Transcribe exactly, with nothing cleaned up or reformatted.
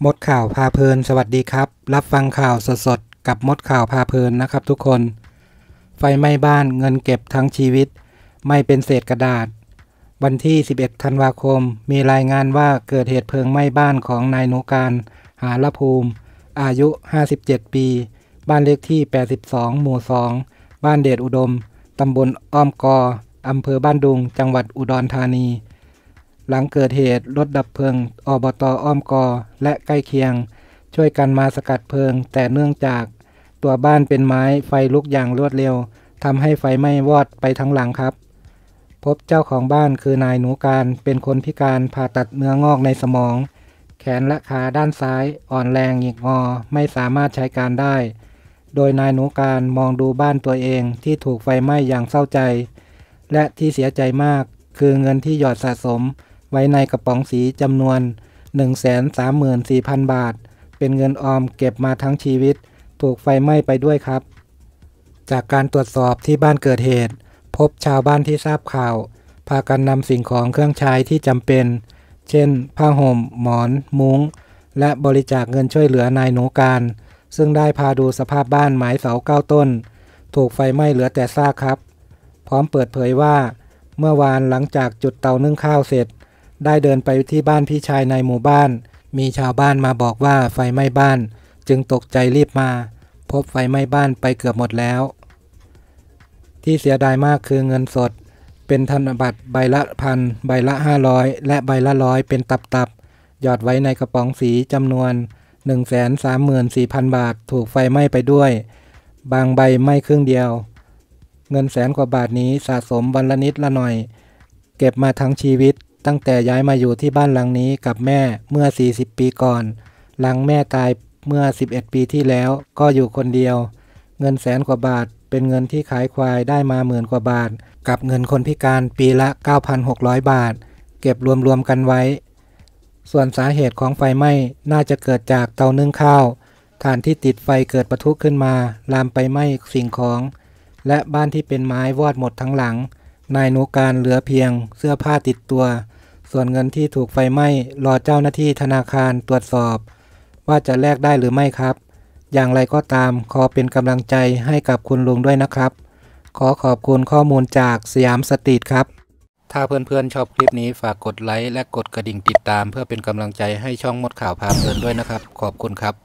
มดข่าวพาเพลินสวัสดีครับรับฟังข่าวสดๆกับมดข่าวพาเพลินนะครับทุกคนไฟไหม้บ้านเงินเก็บทั้งชีวิตไม่เป็นเศษกระดาษวันที่สิบเอ็ดธันวาคมมีรายงานว่าเกิดเหตุเพลิงไหม้บ้านของนายนุการหาลภูมิอายุห้าสิบเจ็ดปีบ้านเลขที่แปดสิบสองหมู่สองบ้านเดชอุดมตำบลอ้อมกออำเภอบ้านดุงจังหวัดอุดรธานีหลังเกิดเหตุรถดับเพลิงอบต.อ้อมกอและใกล้เคียงช่วยกันมาสกัดเพลิงแต่เนื่องจากตัวบ้านเป็นไม้ไฟลุกอย่างรวดเร็วทำให้ไฟไหม้วอดไปทั้งหลังครับพบเจ้าของบ้านคือนายหนูการเป็นคนพิการผ่าตัดเนื้องอกในสมองแขนและขาด้านซ้ายอ่อนแรงหงิกงอไม่สามารถใช้การได้โดยนายหนูการมองดูบ้านตัวเองที่ถูกไฟไหม้อย่างเศร้าใจและที่เสียใจมากคือเงินที่หยอดสะสมไว้ในกระป๋องสีจำนวน หนึ่งแสนสามหมื่นสี่พัน บาทเป็นเงินออมเก็บมาทั้งชีวิตถูกไฟไหม้ไปด้วยครับจากการตรวจสอบที่บ้านเกิดเหตุพบชาวบ้านที่ทราบข่าวพากันนำสิ่งของเครื่องใช้ที่จำเป็นเช่นผ้าห่มหมอนมุ้งและบริจาคเงินช่วยเหลือนายหนูการซึ่งได้พาดูสภาพบ้านไม้เสาเก้าต้นถูกไฟไหม้เหลือแต่ซากครับพร้อมเปิดเผยว่าเมื่อวานหลังจากจุดเตานึ่งข้าวเสร็จได้เดินไปที่บ้านพี่ชายในหมู่บ้านมีชาวบ้านมาบอกว่าไฟไหม้บ้านจึงตกใจรีบมาพบไฟไหม้บ้านไปเกือบหมดแล้วที่เสียดายมากคือเงินสดเป็นธนบัตรใบละพันใบละห้าร้อยและใบละร้อยเป็นตับๆหยอดไว้ในกระป๋องสีจำนวน หนึ่งแสนสามหมื่นสี่พัน บาทถูกไฟไหม้ไปด้วยบางใบไหม้ครึ่งเดียวเงินแสนกว่าบาทนี้สะสมวันละนิดละหน่อยเก็บมาทั้งชีวิตตั้งแต่ย้ายมาอยู่ที่บ้านหลังนี้กับแม่เมื่อสี่สิบปีก่อนหลังแม่ตายเมื่อสิบเอ็ดปีที่แล้วก็อยู่คนเดียวเงินแสนกว่าบาทเป็นเงินที่ขายควายได้มาหมื่นกว่าบาทกับเงินคนพิการปีละ เก้าพันหกร้อย บาทเก็บรวมๆกันไว้ส่วนสาเหตุของไฟไหม้น่าจะเกิดจากเตานึ่งข้าวถ่านที่ติดไฟเกิดปะทุขึ้นมาลามไปไหม้สิ่งของและบ้านที่เป็นไม้วอดหมดทั้งหลังนายหนูการเหลือเพียงเสื้อผ้าติดตัวส่วนเงินที่ถูกไฟไหม้รอเจ้าหน้าที่ธนาคารตรวจสอบว่าจะแลกได้หรือไม่ครับอย่างไรก็ตามขอเป็นกำลังใจให้กับคุณลุงด้วยนะครับขอขอบคุณข้อมูลจากสยามสตรีทครับถ้าเพื่อนๆชอบคลิปนี้ฝากกดไลค์และกดกระดิ่งติดตามเพื่อเป็นกำลังใจให้ช่องมดข่าวพาเพลินด้วยนะครับขอบคุณครับ